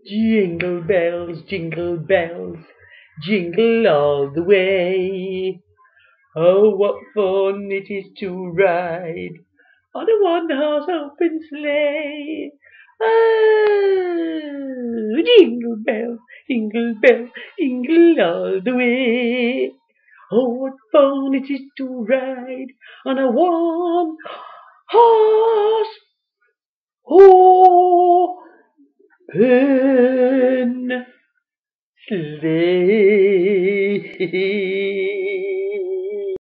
jingle bells, jingle all the way. Oh, what fun it is to ride on a one-horse open sleigh. Oh, jingle bells, jingle all the way. Oh, what fun it is to ride on a one-horse open sleigh.